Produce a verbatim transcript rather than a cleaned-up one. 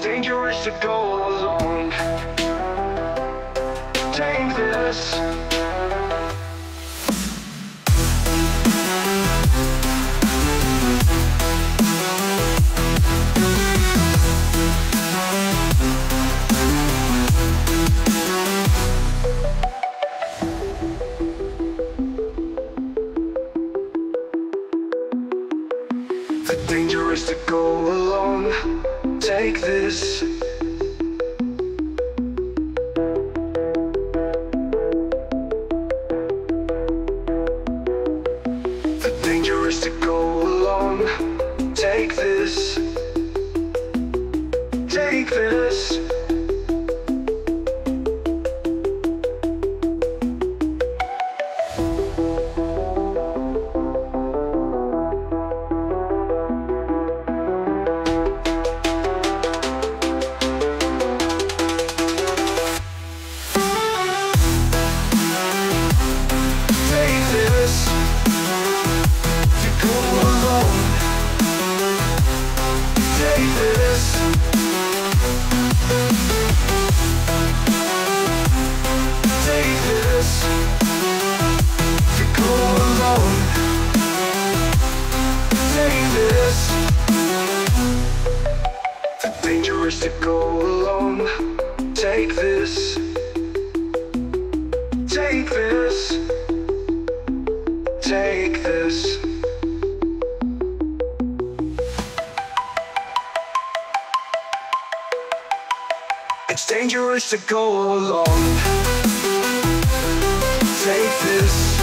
dangerous to go alone. Take this. The danger is to go alone. Take this. The danger is to go alone. Take this. Take this. Dangerous to go alone. Take this. Take this. Take this. It's dangerous to go alone. Take this.